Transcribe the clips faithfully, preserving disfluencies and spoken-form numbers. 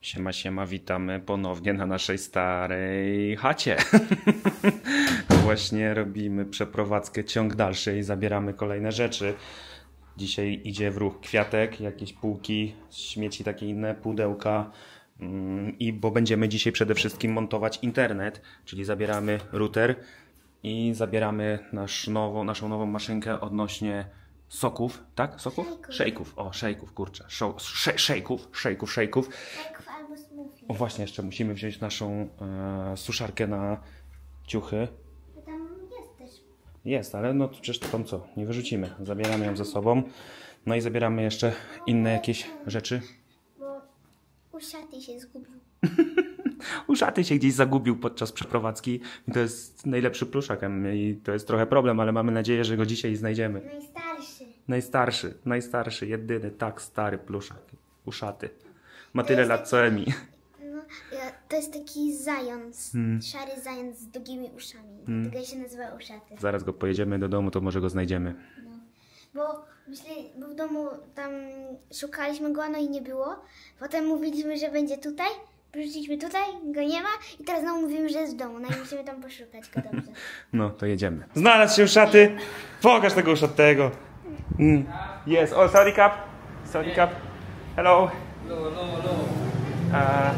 Siema, siema, witamy ponownie na naszej starej chacie. Właśnie robimy przeprowadzkę, ciąg dalszy i zabieramy kolejne rzeczy. Dzisiaj idzie w ruch kwiatek, jakieś półki, śmieci takie inne, pudełka. I bo będziemy dzisiaj przede wszystkim montować internet, czyli zabieramy router i zabieramy nasz nowo, naszą nową maszynkę odnośnie soków, tak? Soków? Szejków. O, szejków, kurczę. Szejków, szejków, szejków. Albo smoothie. O, właśnie, jeszcze musimy wziąć naszą e, suszarkę na ciuchy. Tam jest też. Jest, ale no przecież to tam co? Nie wyrzucimy. Zabieramy ją ze sobą. No i zabieramy jeszcze inne jakieś rzeczy. Bo uszaty się zgubił. Uszaty się gdzieś zagubił podczas przeprowadzki i to jest najlepszy pluszak i to jest trochę problem, ale mamy nadzieję, że go dzisiaj znajdziemy. Najstarszy. Najstarszy, najstarszy, jedyny, tak stary pluszak. Uszaty. Ma tyle lat co Emi. No, to jest taki zając. Hmm. Szary zając z długimi uszami. Hmm. Dlatego się nazywa uszaty. Zaraz go pojedziemy do domu, to może go znajdziemy. No. Bo, myślę, bo w domu tam szukaliśmy go, no i nie było. Potem mówiliśmy, że będzie tutaj. Wróciliśmy tutaj, go nie ma i teraz znowu mówimy, że jest w domu. No i musimy tam poszukać go dobrze. No, to jedziemy. Znalazł się uszaty! Pokaż tego uszatego! Mm. Yes, oh, sorry cup! Sorry cup! Hello! Hello, hello, hello. Uh,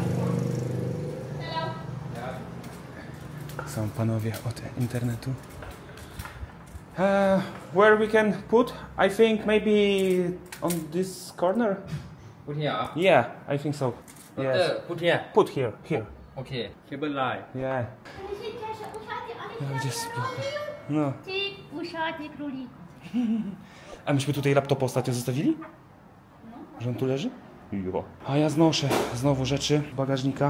Są panowie od internetu. Uh, where we can put? I think maybe on this corner? Put here. Yeah, I think so. Yes. Yes. Put here. Put here, here. Okay. Cable line. Yeah. Ja, gdzie spoko. No. Ty uszaty królik. A myśmy tutaj laptopa ostatnio zostawili? Że on tu leży? Jo. A ja znoszę znowu rzeczy bagażnika.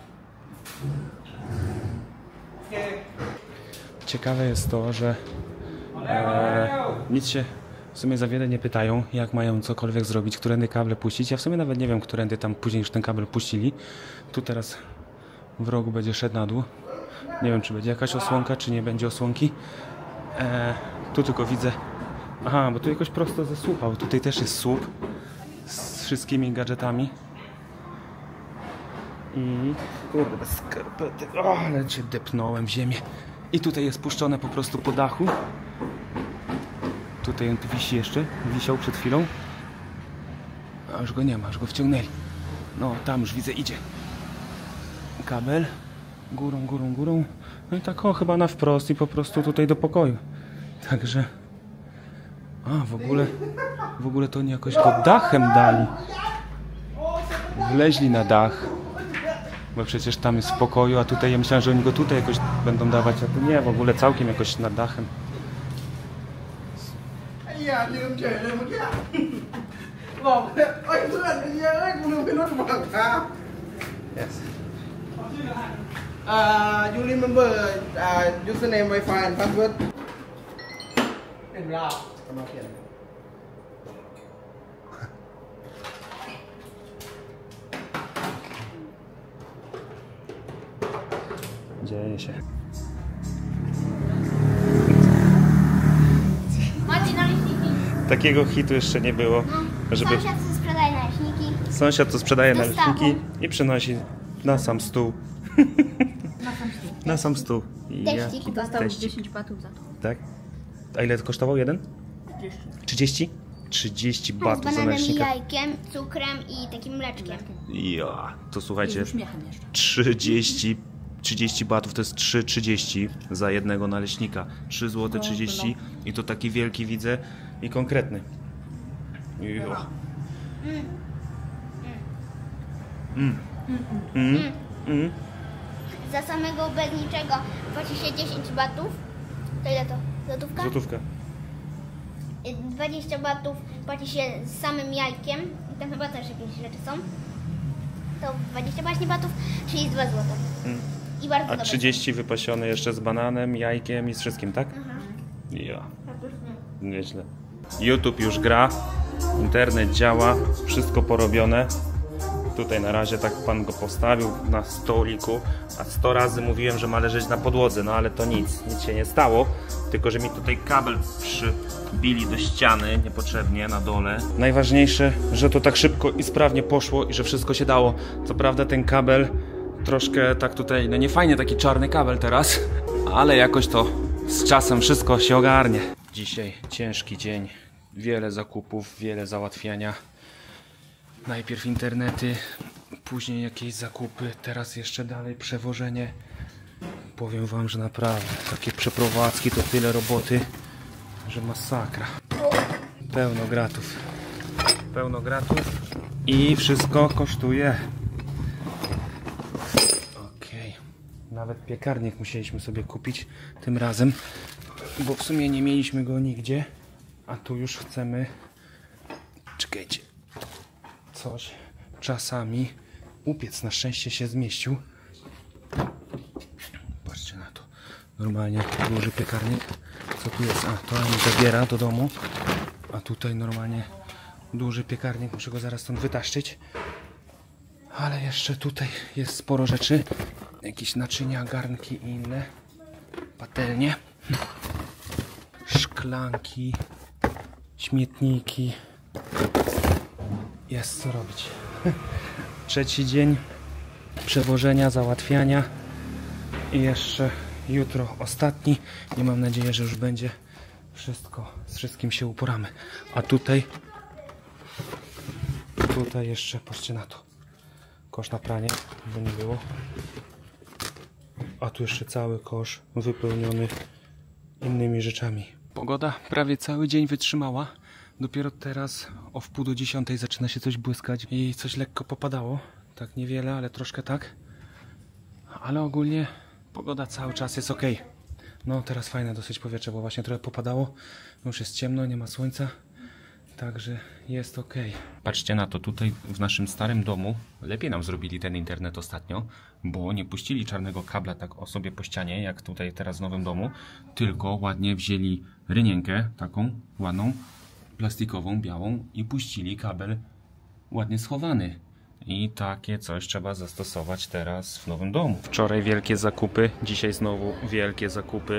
Ciekawe jest to, że e, nic się w sumie za wiele nie pytają, jak mają cokolwiek zrobić, którędy kable puścić. Ja w sumie nawet nie wiem, którędy tam później już ten kabel puścili. Tu teraz w rogu będzie szedł na dół. Nie wiem, czy będzie jakaś osłonka, czy nie będzie osłonki. E, tu tylko widzę... Aha, bo tu jakoś prosto ze słupa, bo tutaj też jest słup z wszystkimi gadżetami. I... Kurde, bez skarpety. O, ale cię depnąłem w ziemię. I tutaj jest puszczone po prostu po dachu. Tutaj on tu wisi jeszcze. Wisiał przed chwilą. A już go nie ma, już go wciągnęli. No, tam już widzę, idzie. Kabel. Górą, górą, górą. No i tak o, chyba na wprost i po prostu tutaj do pokoju. Także... A, w ogóle... W ogóle to oni jakoś go dachem dali. Wleźli na dach. Bo przecież tam jest w pokoju, a tutaj ja myślałem, że oni go tutaj jakoś będą dawać, a tu nie, w ogóle całkiem jakoś nad dachem. Jaลืมเฉยเลยเมื่อกี้บอกเอ้ยเพื่อนไอ้เหี้ยเอ้ยกูลืมขึ้นรถบังคับ Yes. Uh, you remember uh, username Wi-Fi and password เป็นราวกำลังเขียน Dzieje się. Macie naleśniki. Takiego hitu jeszcze nie było, żeby Sąsiad co sprzedaje naleśniki. sąsiad to sprzedaje Dostawą. naleśniki i przynosi na sam stół. Na sam stół. I Teścik. ja- Dostał teścik. dziesięć batów za to. Tak? A ile to kosztował jeden? trzydzieści? trzydzieści Z batów za bananem i naleśnika. jajkiem, cukrem i takim mleczkiem. Ja, to słuchajcie, Z uśmiechem jeszcze. trzydzieści, trzydzieści batów to jest trzy trzydzieści za jednego naleśnika. trzy złote trzydzieści i to taki wielki widzę i konkretny. Jo. Mm. Mm. Mm. Za samego bez niczego płaci się dziesięć batów. To ile to? Złotówka? Złotówka. dwadzieścia batów płaci się z samym jajkiem. I tam chyba też jakieś rzeczy są. To dwadzieścia właśnie batów, czyli dwa złote. Mm. I bardzo A dobre. trzydzieści wypasione jeszcze z bananem, jajkiem i z wszystkim, tak? Aha. Ja. Nieźle. YouTube już gra, internet działa, wszystko porobione. Tutaj na razie tak pan go postawił na stoliku, a sto razy mówiłem, że ma leżeć na podłodze, no ale to nic, nic się nie stało, tylko że mi tutaj kabel przybili do ściany niepotrzebnie na dole. Najważniejsze, że to tak szybko i sprawnie poszło i że wszystko się dało. Co prawda ten kabel troszkę tak tutaj, no nie fajnie taki czarny kabel teraz, ale jakoś to z czasem wszystko się ogarnie. Dzisiaj ciężki dzień, wiele zakupów, wiele załatwiania. Najpierw internety, później jakieś zakupy, teraz jeszcze dalej przewożenie. Powiem wam, że naprawdę takie przeprowadzki to tyle roboty, że masakra. Pełno gratów. Pełno gratów i wszystko kosztuje. Okej. Okay. Nawet piekarnik musieliśmy sobie kupić tym razem, bo w sumie nie mieliśmy go nigdzie, a tu już chcemy... Czekajcie. Coś czasami upiec. Na szczęście się zmieścił. Patrzcie na to. Normalnie duży piekarnik. Co tu jest? A, to mi zabiera do domu. A tutaj normalnie duży piekarnik. Muszę go zaraz stąd wytaszczyć. Ale jeszcze tutaj jest sporo rzeczy. Jakieś naczynia, garnki i inne. Patelnie. Szklanki. Śmietniki. Jest co robić. Trzeci dzień przewożenia, załatwiania i jeszcze jutro ostatni i mam nadzieję, że już będzie wszystko, z wszystkim się uporamy. A tutaj tutaj jeszcze, patrzcie na to, kosz na pranie, bo nie było, a tu jeszcze cały kosz wypełniony innymi rzeczami. Pogoda prawie cały dzień wytrzymała. Dopiero teraz o wpół do dziesiątej zaczyna się coś błyskać i coś lekko popadało. Tak niewiele, ale troszkę tak. Ale ogólnie pogoda cały czas jest ok. No teraz fajne dosyć powietrze, bo właśnie trochę popadało. Już jest ciemno, nie ma słońca. Także jest ok. Patrzcie na to, tutaj w naszym starym domu lepiej nam zrobili ten internet ostatnio, bo nie puścili czarnego kabla tak o sobie po ścianie, jak tutaj teraz w nowym domu, tylko ładnie wzięli rynienkę, taką ładną, plastikową, białą i puścili kabel ładnie schowany. I takie coś trzeba zastosować teraz w nowym domu. Wczoraj wielkie zakupy, dzisiaj znowu wielkie zakupy.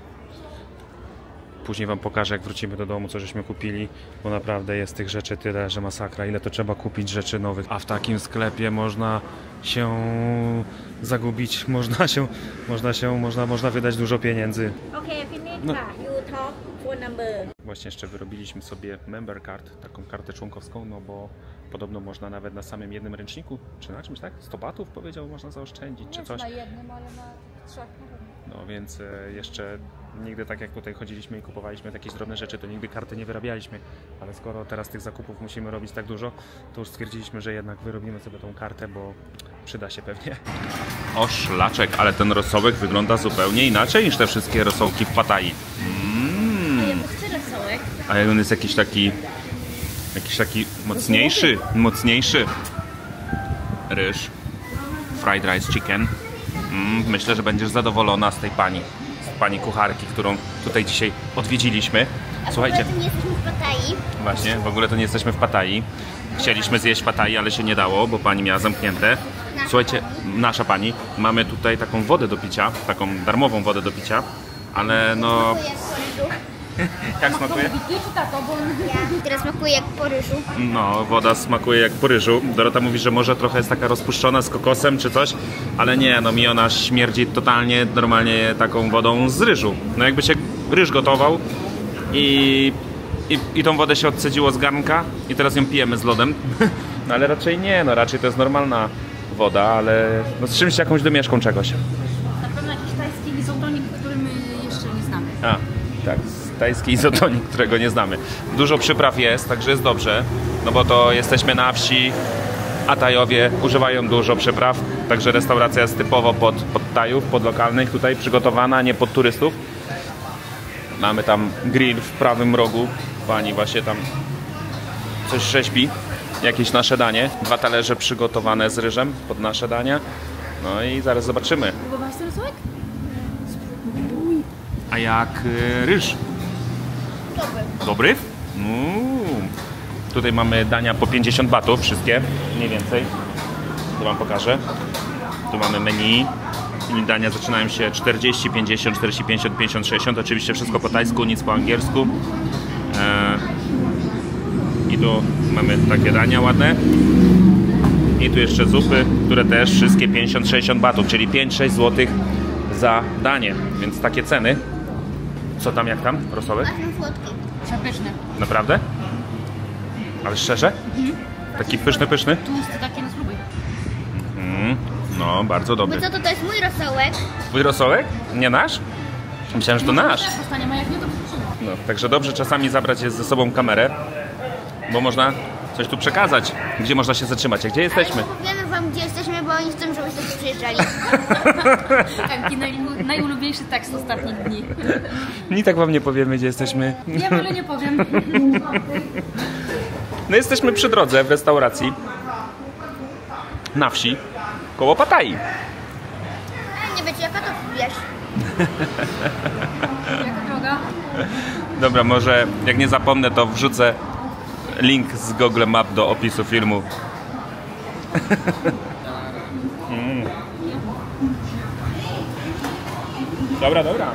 Później wam pokażę, jak wrócimy do domu, co żeśmy kupili, bo naprawdę jest tych rzeczy tyle, że masakra. Ile to trzeba kupić rzeczy nowych, a w takim sklepie można się zagubić, można się, można się, można, można wydać dużo pieniędzy. Okay, finish. No. You talk phone number. Właśnie jeszcze wyrobiliśmy sobie member card, taką kartę członkowską, no bo podobno można nawet na samym jednym ręczniku, czy na czymś, tak? sto batów powiedział, można zaoszczędzić, czy coś. Na jednym, ale na trzech. No więc e, jeszcze nigdy tak jak tutaj chodziliśmy i kupowaliśmy jakieś drobne rzeczy, to nigdy karty nie wyrabialiśmy. Ale skoro teraz tych zakupów musimy robić tak dużo, to już stwierdziliśmy, że jednak wyrobimy sobie tą kartę, bo przyda się pewnie. O szlaczek, ale ten rosołek wygląda zupełnie inaczej niż te wszystkie rosołki w Pattayі. Mm. A on jest jakiś taki, jakiś taki mocniejszy, mocniejszy ryż. Fried rice chicken. Mm, myślę, że będziesz zadowolona z tej pani, z pani kucharki, którą tutaj dzisiaj odwiedziliśmy. Słuchajcie, w ogóle to nie jesteśmy w Pattayі. Właśnie, w ogóle to nie jesteśmy w Pattayі. Chcieliśmy zjeść Pattayі, ale się nie dało, bo pani miała zamknięte. Słuchajcie, nasza pani, mamy tutaj taką wodę do picia, taką darmową wodę do picia, ale no... Jak smakuje? Teraz smakuje jak po ryżu. No, woda smakuje jak po ryżu. Dorota mówi, że może trochę jest taka rozpuszczona z kokosem czy coś, ale nie, no mi ona śmierdzi totalnie normalnie taką wodą z ryżu. No jakby się ryż gotował i, i, i tą wodę się odcedziło z garnka i teraz ją pijemy z lodem. No ale raczej nie, no raczej to jest normalna woda, ale no z czymś jakąś domieszką czegoś. Na pewno jakiś tajski izotonik, który my jeszcze nie znamy. A, tak, tajski izotonik, którego nie znamy. Dużo przypraw jest, także jest dobrze, no bo to jesteśmy na wsi, a Tajowie używają dużo przypraw, także restauracja jest typowo pod, pod Tajów, pod lokalnych tutaj przygotowana, nie pod turystów. Mamy tam grill w prawym rogu, pani właśnie tam coś rzeźbi, jakieś nasze danie, dwa talerze przygotowane z ryżem pod nasze dania, no i zaraz zobaczymy. Próbowałaś ten rosołek? A jak y, ryż? Dobry. Dobry? Mm. Tutaj mamy dania po pięćdziesiąt batów, wszystkie, mniej więcej. to wam pokażę. Tu mamy menu. Dania zaczynają się czterdzieści, pięćdziesiąt, czterdzieści, pięćdziesiąt, pięćdziesiąt, sześćdziesiąt. Oczywiście wszystko po tajsku, nic po angielsku. I tu mamy takie dania ładne. I tu jeszcze zupy, które też wszystkie pięćdziesiąt, sześćdziesiąt batów, czyli pięć sześć złotych za danie. Więc takie ceny. Co tam, jak tam? Rosołek? Przepyszny. Naprawdę? Ale szczerze? Mhm. Taki pyszny, pyszny? Tłusty, taki na spróbuj. Mm, no, bardzo dobry. Bo co, to, to jest mój rosołek. Twój rosołek? Nie nasz? Myślałem, że to nasz. Tak dostaniemy, a jak nie, to przyjdziemy. No, także dobrze czasami zabrać ze sobą kamerę, bo można coś tu przekazać, gdzie można się zatrzymać. A gdzie jesteśmy? Ale powiemy wam, gdzie jesteśmy, bo oni chcą, żebyśmy tu przyjeżdżali. Taki naj, najulubieńszy tekst ostatnich dni. Ni tak wam nie powiemy, gdzie jesteśmy. Wiem, ale nie powiem. No jesteśmy przy drodze w restauracji na wsi koło Pattayyi. Nie wiecie, jaka to wiesz. Jaka droga? Dobra, może jak nie zapomnę, to wrzucę link z Google Map do opisu filmu. mm. Dobra, dobra.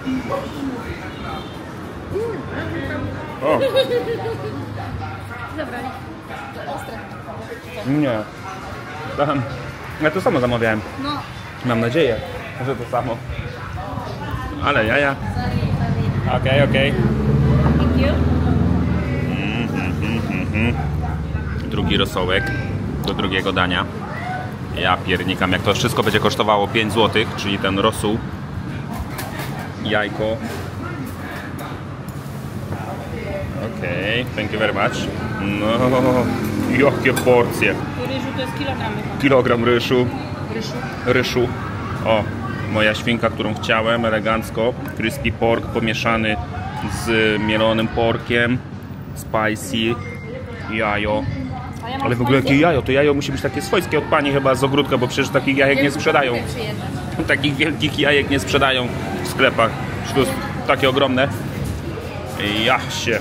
O. Zabrali. To ostre. Nie. Tam. Ja to samo zamawiałem. No. Mam nadzieję, że to samo. Ale jaja. Okej, okej. Thank you. Mm, mm, mm, mm. Drugi rosołek do drugiego dania. Ja piernikam, jak to wszystko będzie kosztowało pięć złotych, czyli ten rosół, jajko. Okej, okay, thank you very much. No, jakie porcje. Ryżu to jest kilogram. Kilogram ryżu. Ryżu. Ryżu. O, moja świnka, którą chciałem, elegancko. Crispy pork pomieszany z mielonym porkiem. Spicy. Jajo. Ja Ale w ogóle jakie jajo? To jajo musi być takie swojskie od pani chyba z ogródka, bo przecież takich jajek nie sprzedają. Takich wielkich jajek nie sprzedają w sklepach. Czy to jest takie ogromne? Ja się.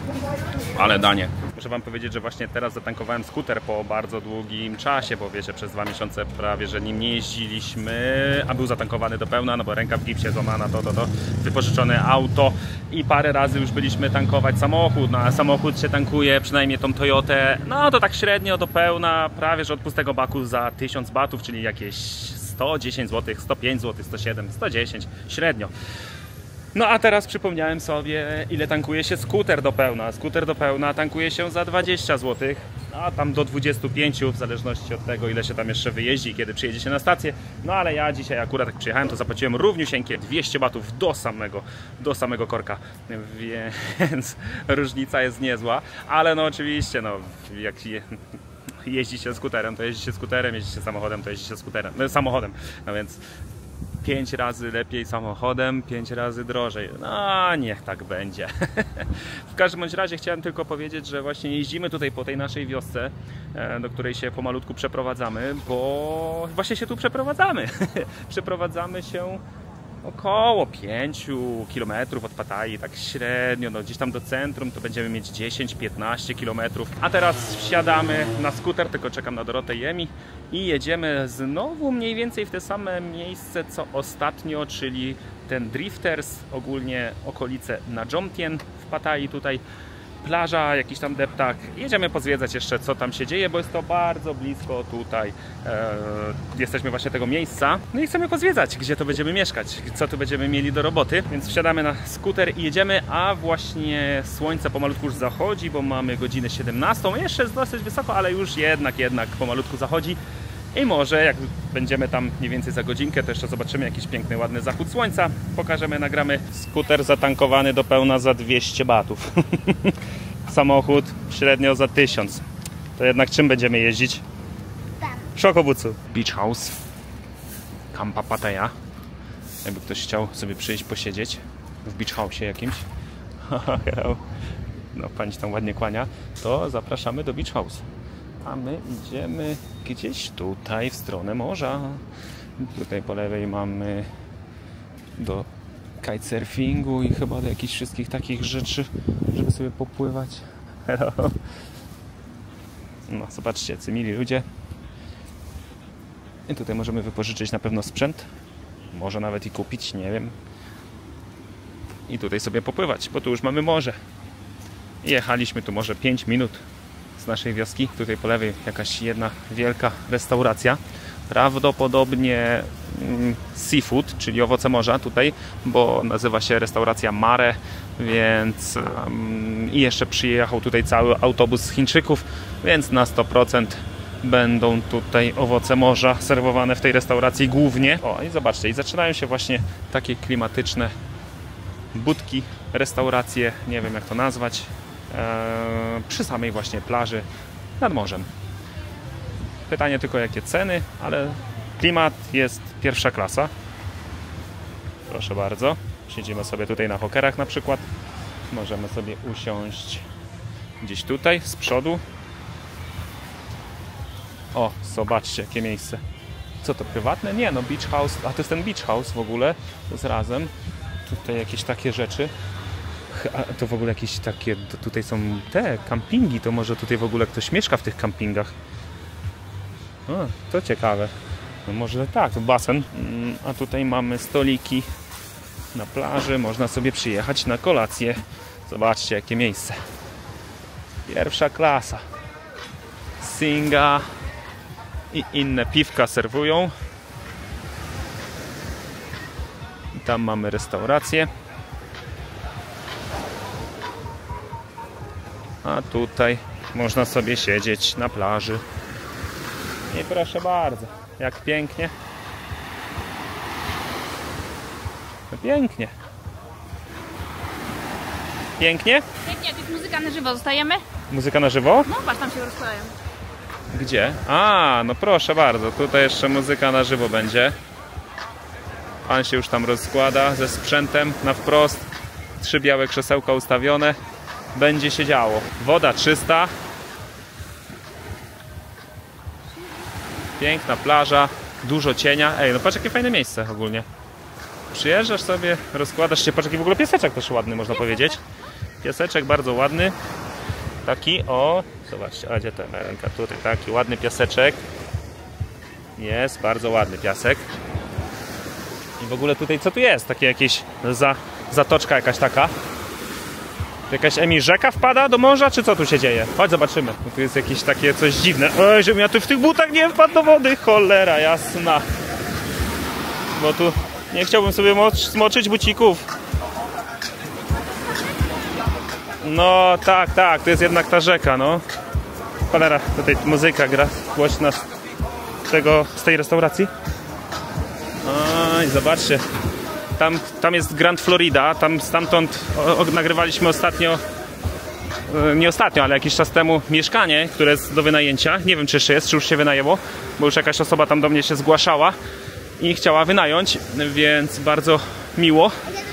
Ale danie. Muszę wam powiedzieć, że właśnie teraz zatankowałem skuter po bardzo długim czasie, bo wiecie, przez dwa miesiące prawie, że nim nie jeździliśmy, a był zatankowany do pełna, no bo ręka w gipsie złamana, to, to, to, wypożyczone auto i parę razy już byliśmy tankować samochód, no a samochód się tankuje, przynajmniej tą Toyotę, no to tak średnio do pełna, prawie, że od pustego baku za tysiąc batów, czyli jakieś sto dziesięć złotych, sto pięć złotych, sto siedem, sto dziesięć, średnio. No a teraz przypomniałem sobie, ile tankuje się skuter do pełna. Skuter do pełna tankuje się za dwadzieścia złotych, a tam do dwudziestu pięciu, w zależności od tego, ile się tam jeszcze wyjeździ, kiedy przyjedzie się na stację. No ale ja dzisiaj akurat jak przyjechałem, to zapłaciłem równiusieńkie dwieście batów do samego, do samego korka. Więc różnica jest niezła, ale no oczywiście, no jak je, jeździ się skuterem, to jeździ się skuterem, jeździ się samochodem, to jeździ się skuterem, no, samochodem. No więc pięć razy lepiej samochodem, pięć razy drożej. No, niech tak będzie. W każdym bądź razie chciałem tylko powiedzieć, że właśnie jeździmy tutaj po tej naszej wiosce, do której się pomalutku przeprowadzamy, bo właśnie się tu przeprowadzamy. Przeprowadzamy się około pięciu kilometrów od Pattayyi, tak średnio, no gdzieś tam do centrum to będziemy mieć dziesięć piętnaście kilometrów. A teraz wsiadamy na skuter, tylko czekam na Dorotę i Emi i jedziemy znowu mniej więcej w te same miejsce co ostatnio, czyli ten Drifters, ogólnie okolice Najomtien w Pattayyi tutaj. Plaża, jakiś tam deptak. Jedziemy pozwiedzać jeszcze, co tam się dzieje, bo jest to bardzo blisko tutaj. Eee, jesteśmy właśnie tego miejsca. No i chcemy pozwiedzać, gdzie to będziemy mieszkać, co tu będziemy mieli do roboty. Więc wsiadamy na skuter i jedziemy, a właśnie słońce pomalutku już zachodzi, bo mamy godzinę siedemnastą. Jeszcze jest dosyć wysoko, ale już jednak, jednak pomalutku zachodzi. I może jak będziemy tam mniej więcej za godzinkę, to jeszcze zobaczymy jakiś piękny, ładny zachód słońca. Pokażemy, nagramy. Skuter zatankowany do pełna za dwieście batów. Samochód średnio za tysiąc. To jednak czym będziemy jeździć? Tam. Szokobucu. Beach House. Kampa Pattaya. Jakby ktoś chciał sobie przyjść posiedzieć w Beach House jakimś. No pani się tam ładnie kłania. To zapraszamy do Beach House. A my idziemy gdzieś tutaj w stronę morza. Tutaj po lewej mamy do kitesurfingu i chyba do jakichś wszystkich takich rzeczy, żeby sobie popływać. Hello. No zobaczcie, jacy mili ludzie. I tutaj możemy wypożyczyć na pewno sprzęt. Może nawet i kupić, nie wiem. I tutaj sobie popływać, bo tu już mamy morze. I jechaliśmy tu może pięć minut z naszej wioski. Tutaj po lewej jakaś jedna wielka restauracja. Prawdopodobnie mm, seafood, czyli owoce morza tutaj, bo nazywa się restauracja Mare, więc um, i jeszcze przyjechał tutaj cały autobus Chińczyków, więc na sto procent będą tutaj owoce morza serwowane w tej restauracji głównie. O, i zobaczcie, i zaczynają się właśnie takie klimatyczne budki, restauracje, nie wiem jak to nazwać, e, przy samej właśnie plaży nad morzem. Pytanie tylko jakie ceny, ale klimat jest pierwsza klasa. Proszę bardzo. Siedzimy sobie tutaj na hokerach na przykład. Możemy sobie usiąść gdzieś tutaj z przodu. O, zobaczcie jakie miejsce. Co to, prywatne? Nie, no beach house. A to jest ten beach house w ogóle. To jest razem. Tutaj jakieś takie rzeczy. A to w ogóle jakieś takie... Tutaj są te kampingi. To może tutaj w ogóle ktoś mieszka w tych kampingach. O, to ciekawe. No może tak, to basen. A tutaj mamy stoliki na plaży. Można sobie przyjechać na kolację. Zobaczcie jakie miejsce. Pierwsza klasa. Singa i inne piwka serwują. I tam mamy restaurację. A tutaj można sobie siedzieć na plaży. I proszę bardzo, jak pięknie. No pięknie. Pięknie? Pięknie, to jest muzyka na żywo, zostajemy? Muzyka na żywo? No, patrz, tam się rozkładają. Gdzie? A, no proszę bardzo, tutaj jeszcze muzyka na żywo będzie. Pan się już tam rozkłada ze sprzętem na wprost. Trzy białe krzesełka ustawione. Będzie się działo. Woda czysta. Piękna plaża, dużo cienia. Ej, no patrz jakie fajne miejsce ogólnie. Przyjeżdżasz sobie, rozkładasz się. Patrz jaki w ogóle pieseczek też ładny, można powiedzieć. Pieseczek bardzo ładny. Taki, o, zobaczcie, a gdzie ta ręka? Tutaj taki ładny piaseczek. Jest, bardzo ładny piasek. I w ogóle tutaj co tu jest? Takie jakieś za, zatoczka jakaś taka. Jakaś Emi rzeka wpada do morza, czy co tu się dzieje? Chodź zobaczymy. Bo tu jest jakieś takie coś dziwne. Oj, żebym ja tu w tych butach nie wpadł do wody. Cholera jasna. Bo tu nie chciałbym sobie smoczyć bucików. No tak, tak, to jest jednak ta rzeka, no. Cholera, tutaj muzyka gra głośna z tego, z tej restauracji. Oj, zobaczcie. Tam, tam jest Grand Florida, tam stamtąd o, o, nagrywaliśmy ostatnio, e, nie ostatnio, ale jakiś czas temu mieszkanie, które jest do wynajęcia. Nie wiem czy jeszcze jest, czy już się wynajęło, bo już jakaś osoba tam do mnie się zgłaszała i chciała wynająć, więc bardzo miło.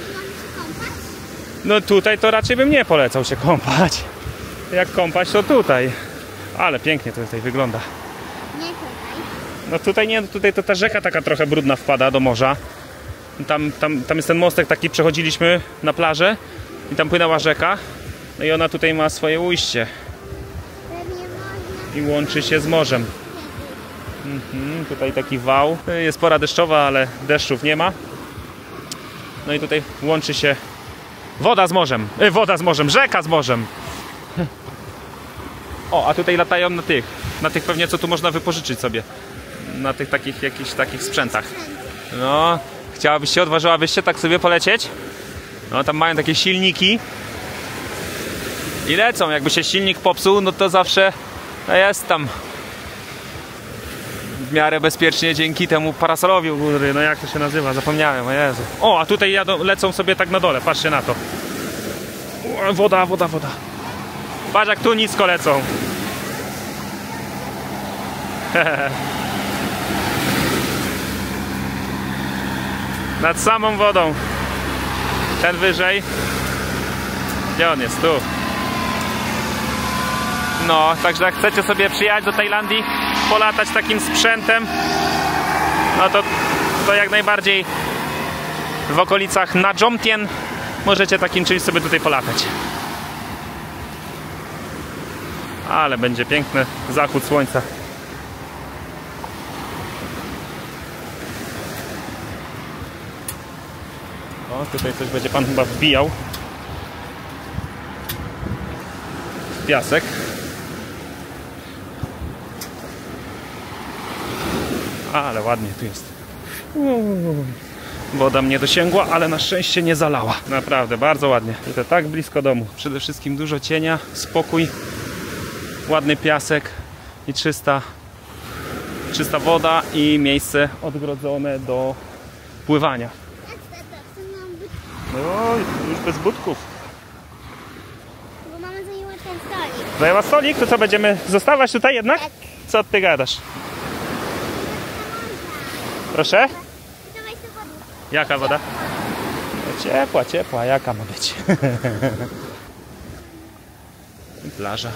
No tutaj to raczej bym nie polecał się kąpać. Jak kąpać to tutaj. Ale pięknie to tutaj wygląda. Nie tutaj. No tutaj nie, tutaj to ta rzeka taka trochę brudna wpada do morza. Tam, tam, tam jest ten mostek taki, przechodziliśmy na plażę i tam płynęła rzeka. No i ona tutaj ma swoje ujście. Pewnie można. I łączy się z morzem. Mhm, tutaj taki wał. Jest pora deszczowa, ale deszczów nie ma. No i tutaj łączy się woda z morzem. E, woda z morzem, rzeka z morzem. O, a tutaj latają na tych. Na tych pewnie co tu można wypożyczyć sobie. Na tych takich jakichś takich sprzętach. No, chciałabyś się, odważyłabyś się tak sobie polecieć? No, tam mają takie silniki. I lecą. Jakby się silnik popsuł, no to zawsze no jest tam w miarę bezpiecznie dzięki temu parasolowi u góry. No jak to się nazywa? Zapomniałem, o Jezu. O, a tutaj jadą, lecą sobie tak na dole. Patrzcie na to. O, woda, woda, woda. Patrz jak tu nisko lecą. Nad samą wodą. Ten wyżej. Gdzie on jest? Tu. No, także jak chcecie sobie przyjechać do Tajlandii, polatać takim sprzętem, no to, to jak najbardziej w okolicach Najomtien możecie takim czymś sobie tutaj polatać. Ale będzie piękny zachód słońca. O, tutaj coś będzie pan chyba wbijał. Piasek. Ale ładnie tu jest. Uuu. Woda mnie dosięgła, ale na szczęście nie zalała. Naprawdę, bardzo ładnie. Tutaj tak blisko domu. Przede wszystkim dużo cienia, spokój, ładny piasek i czysta, czysta woda i miejsce odgrodzone do pływania. No, już bez budków. Bo mama zajęła ten stolik. Zajęła stolik? To co, będziemy zostawać tutaj jednak? Tak. Co ty gadasz? Proszę? Dawaj tu wodę. Jaka woda? No, ciepła, ciepła. Jaka ma być? Plaża.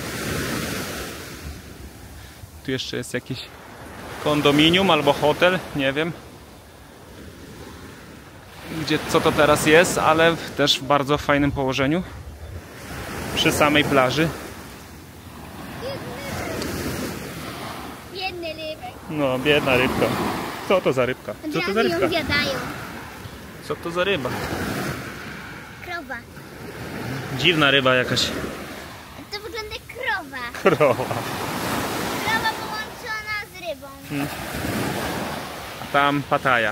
Tu jeszcze jest jakiś kondominium albo hotel, nie wiem. Gdzie, co to teraz jest, ale też w bardzo fajnym położeniu. Przy samej plaży. Biedny rybek. No, biedna rybka. Co to za rybka? Co to za rybka? ją zjadają. Co to za ryba? Krowa. Dziwna ryba jakaś. To wygląda jak krowa. Krowa. Krowa połączona z rybą. A tam Pattaya.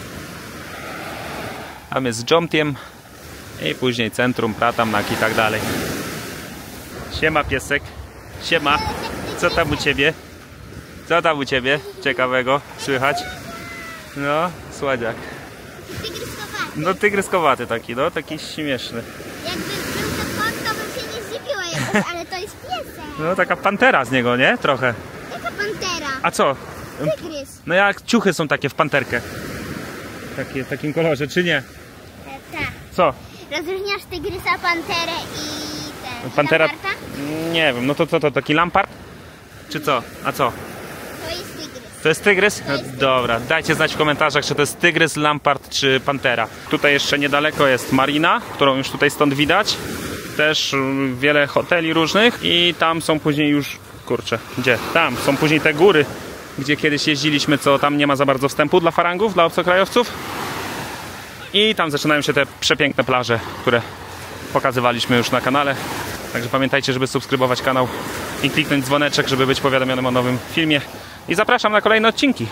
Tam jest Jomtiem i później centrum, Pratamnak i tak dalej. Siema piesek. Siema. Co tam u ciebie? Co tam u ciebie? Ciekawego słychać? No, sładziak. Tygryskowaty. No tygryskowaty taki, no taki śmieszny. Jakby był to kot, to bym się nie zdziwiła jakoś, ale to jest piesek. No taka pantera z niego, nie? Trochę. Jaka pantera? A co? Tygrys. No jak ciuchy są takie w panterkę. Takie, w takim kolorze, czy nie? E, tak. Co? Rozróżniasz tygrysa, panterę i ten. Pantera? Lamparta? Nie wiem, no to co to, taki lampart? Czy co? A co? To jest tygrys. To jest tygrys? No, dobra, dajcie znać w komentarzach, czy to jest tygrys, lampart czy pantera. Tutaj jeszcze niedaleko jest marina, którą już tutaj stąd widać. Też mm, wiele hoteli różnych i tam są później już, kurczę, gdzie? Tam są później te góry, gdzie kiedyś jeździliśmy, co tam nie ma za bardzo wstępu dla farangów, dla obcokrajowców. I tam zaczynają się te przepiękne plaże, które pokazywaliśmy już na kanale. Także pamiętajcie, żeby subskrybować kanał i kliknąć dzwoneczek, żeby być powiadomionym o nowym filmie. I zapraszam na kolejne odcinki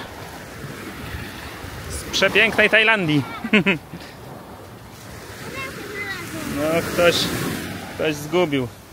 z przepięknej Tajlandii. No ktoś, ktoś zgubił.